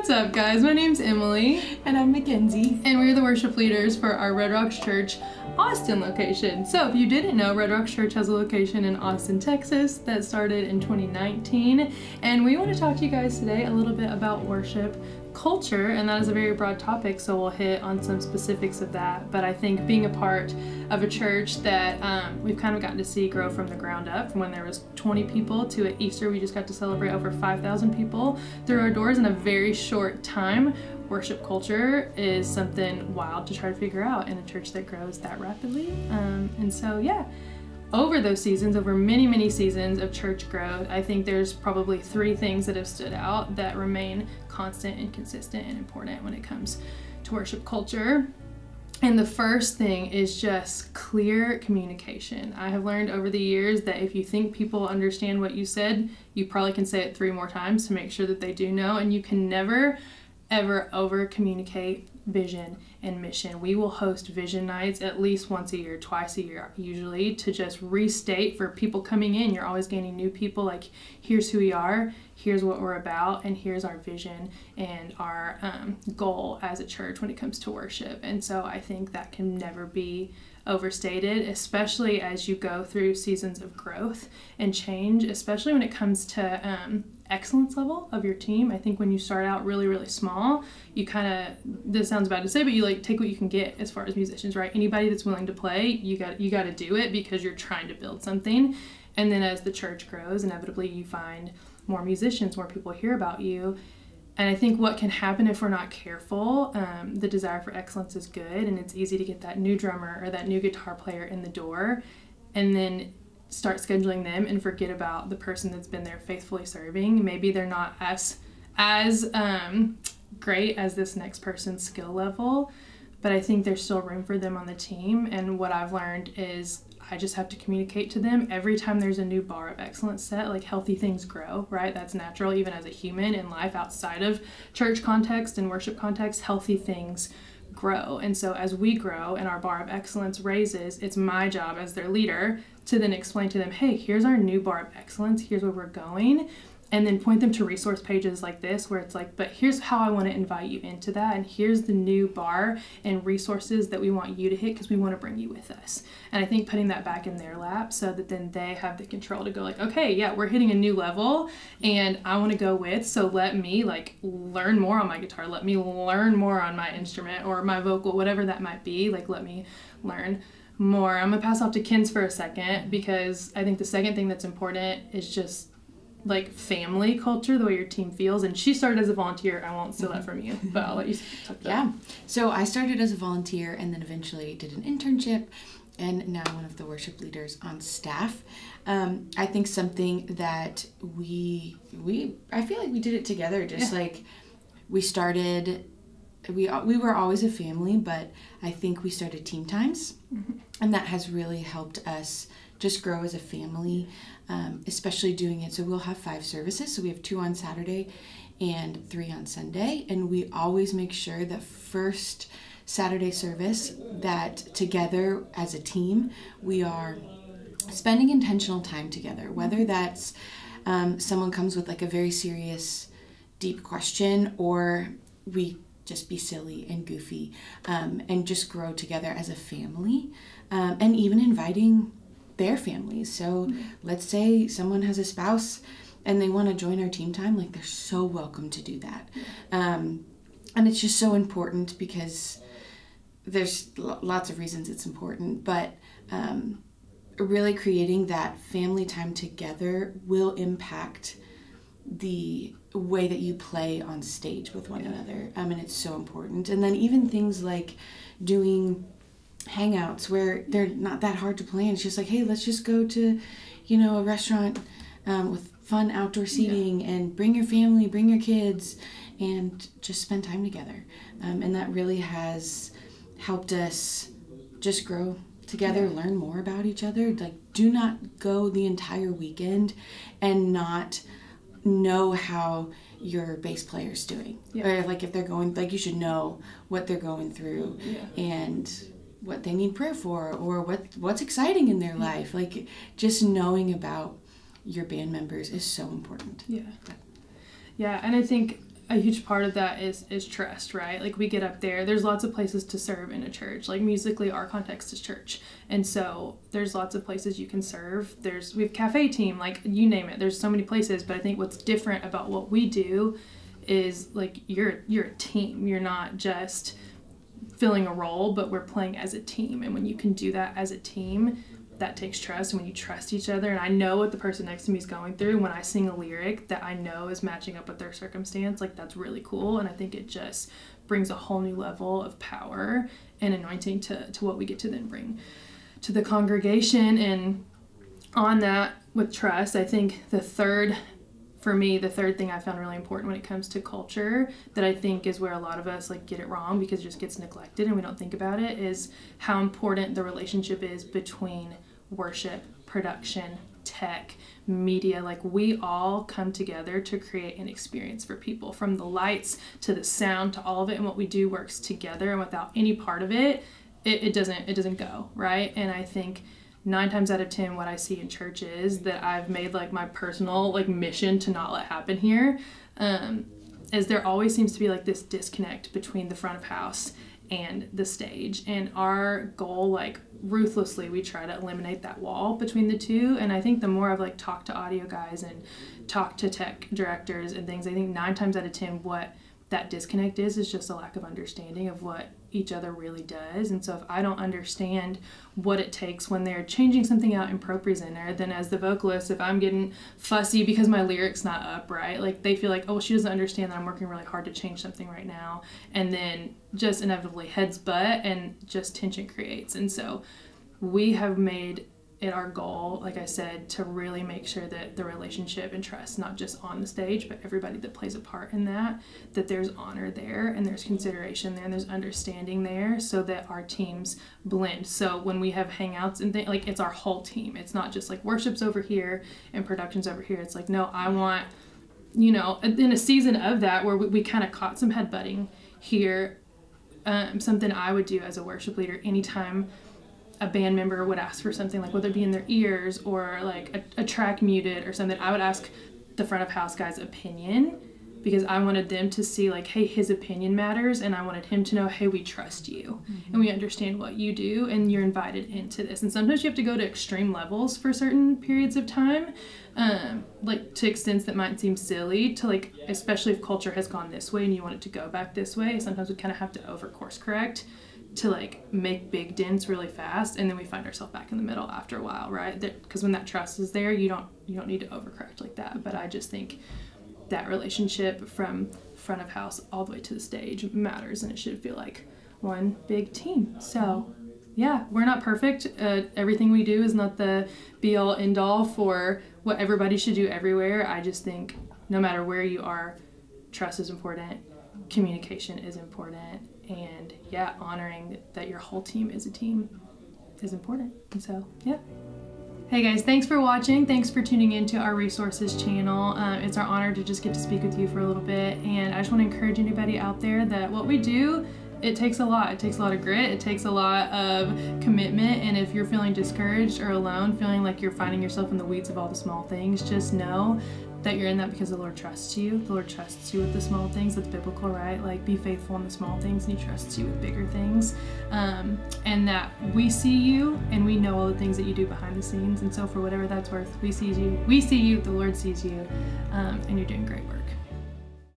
What's up, guys? My name's Emily. And I'm Mackenzie. And we're the worship leaders for our Red Rocks Church Austin location. So if you didn't know, Red Rocks Church has a location in Austin, Texas that started in 2019. And we want to talk to you guys today a little bit about worship culture, and that is a very broad topic, so we'll hit on some specifics of that. But I think being a part of a church that we've kind of gotten to see grow from the ground up, from when there was 20 people to at Easter we just got to celebrate over 5,000 people through our doors in a very short time. Worship culture is something wild to try to figure out in a church that grows that rapidly. And so yeah, over those seasons, over many seasons of church growth, I think there's probably three things that have stood out that remain constant and consistent and important when it comes to worship culture. And the first thing is just clear communication. I have learned over the years that if you think people understand what you said, you probably can say it 3 more times to make sure that they do know, and you can never ever over communicate vision and mission. We will host vision nights at least once a year, twice a year usually, to just restate for people coming in. You're always gaining new people, like, here's who we are, here's what we're about, and here's our vision and our goal as a church when it comes to worship. And so I think that can never be overstated, especially as you go through seasons of growth and change, especially when it comes to excellence level of your team. I think when you start out really small, you kind of, this sounds bad to say, but you like take what you can get as far as musicians, right? Anybody that's willing to play, you got to do it because you're trying to build something. And then as the church grows, inevitably you find more musicians, more people hear about you. And I think what can happen if we're not careful, the desire for excellence is good, and it's easy to get that new drummer or that new guitar player in the door and then start scheduling them and forget about the person that's been there faithfully serving. Maybe they're not as great as this next person's skill level, but I think there's still room for them on the team. And what I've learned is I just have to communicate to them every time there's a new bar of excellence set. Like, healthy things grow, right? That's natural even as a human in life outside of church context and worship context. Healthy things grow. And so as we grow and our bar of excellence raises, it's my job as their leader to then explain to them, hey, here's our new bar of excellence, here's where we're going, and then point them to resource pages like this where it's like, but here's how I want to invite you into that, and here's the new bar and resources that we want you to hit because we want to bring you with us. And I think putting that back in their lap so that then they have the control to go like, okay, yeah, we're hitting a new level and I want to go with, so let me like learn more on my guitar, let me learn more on my instrument or my vocal, whatever that might be, like let me learn more. I'm gonna pass off to Kins for a second because I think the second thing that's important is just like family culture, the way your team feels. And she started as a volunteer. I won't steal that from you, but I'll let you talk to that. So I started as a volunteer and then eventually did an internship and now one of the worship leaders on staff. I think something that I feel like we did it together, just like we started, we were always a family, but I think we started team times, and that has really helped us just grow as a family, especially doing it. So we'll have 5 services. So we have 2 on Saturday and 3 on Sunday. And we always make sure that first Saturday service that together as a team, we are spending intentional time together, whether that's someone comes with like a very serious, deep question, or we just be silly and goofy and just grow together as a family, and even inviting their families. So let's say someone has a spouse and they want to join our team time, like they're so welcome to do that. And it's just so important because there's lots of reasons it's important, but really creating that family time together will impact the way that you play on stage with one another. And it's so important. And then even things like doing hangouts where they're not that hard to plan. It's just like, hey, let's just go to, a restaurant with fun outdoor seating and bring your family, bring your kids, and just spend time together. And that really has helped us just grow together, learn more about each other. Like, do not go the entire weekend and not know how your bass player's doing. Or like if they're going, like you should know what they're going through and what they need prayer for, or what's exciting in their life. Like, just knowing about your band members is so important. Yeah, and I think a huge part of that is trust, right? Like we get up there, there's lots of places to serve in a church. Like musically, our context is church. And so there's lots of places you can serve. We have cafe team, like you name it. There's so many places, but I think what's different about what we do is like you're a team. You're not just filling a role, but we're playing as a team. And when you can do that as a team, that takes trust. And when you trust each other, and I know what the person next to me is going through, when I sing a lyric that I know is matching up with their circumstance, like that's really cool. And I think it just brings a whole new level of power and anointing to what we get to then bring to the congregation. And on that, with trust, I think the third thing I found really important when it comes to culture, that I think is where a lot of us like get it wrong because it just gets neglected and we don't think about it, is how important the relationship is between worship, production, tech, media. Like we all come together to create an experience for people, from the lights to the sound to all of it, and what we do works together, and without any part of it, it doesn't go, right? And I think 9 times out of 10, what I see in churches that I've made like my personal like mission to not let happen here, is there always seems to be like this disconnect between the front of house and the stage. And our goal, like ruthlessly, we try to eliminate that wall between the two. And I think the more I've like talked to audio guys and talked to tech directors and things, I think 9 times out of 10, what that disconnect is just a lack of understanding of what each other really does. And so if I don't understand what it takes when they're changing something out in ProPresenter, then as the vocalist, if I'm getting fussy because my lyric's not up right, like they feel like, oh, she doesn't understand that I'm working really hard to change something right now, and then just inevitably heads butt and just tension creates. And so we have made it our goal, like I said, to really make sure that the relationship and trust, not just on the stage, but everybody that plays a part in that there's honor there and there's consideration there and there's understanding there, so that our teams blend. So when we have hangouts and things, like it's our whole team. It's not just like worship's over here and production's over here. It's like, no, I want, you know, in a season of that where we kind of caught some headbutting here, something I would do as a worship leader anytime a band member would ask for something, like whether it be in their ears or like a track muted or something, I would ask the front of house guy's opinion, because I wanted them to see like, hey, his opinion matters, and I wanted him to know, hey, we trust you and we understand what you do and you're invited into this. And sometimes you have to go to extreme levels for certain periods of time, like to extents that might seem silly, to like, especially if culture has gone this way and you want it to go back this way, sometimes we kind of have to over course correct to like make big dents really fast, and then we find ourselves back in the middle after a while, right? Because when that trust is there, you don't need to overcorrect like that. But I just think that relationship from front of house all the way to the stage matters, and it should feel like one big team. So yeah, we're not perfect. Everything we do is not the be all end all for what everybody should do everywhere. I just think no matter where you are, trust is important, communication is important, and yeah, honoring that your whole team is a team is important. And so yeah. Hey guys, thanks for watching. Thanks for tuning into our resources channel. It's our honor to just get to speak with you for a little bit, and I just want to encourage anybody out there that what we do, it takes a lot. It takes a lot of grit. It takes a lot of commitment. And if you're feeling discouraged or alone, feeling like you're finding yourself in the weeds of all the small things, just know that you're in that because the Lord trusts you. The Lord trusts you with the small things. That's biblical, right? Like, be faithful in the small things, and He trusts you with bigger things. And that we see you, and we know all the things that you do behind the scenes. And so for whatever that's worth, we see you, the Lord sees you, and you're doing great work.